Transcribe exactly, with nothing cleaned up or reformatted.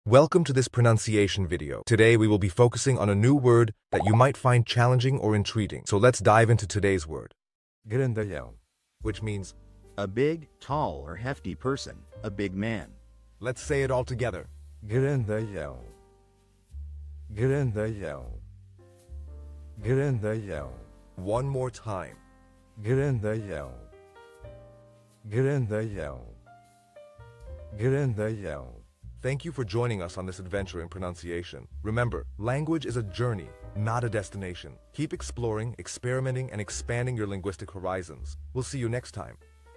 Welcome to this pronunciation video. Today we will be focusing on a new word that you might find challenging or intriguing. So let's dive into today's word, Grandalhão. which means, A big, tall, or hefty person, a big man. let's say it all together. Grandalhão. Grandalhão. Grandalhão. One more time. Grandalhão. Grandalhão. Grandalhão. Thank you for joining us on this adventure in pronunciation. Remember, language is a journey, not a destination. Keep exploring, experimenting, and expanding your linguistic horizons. We'll see you next time.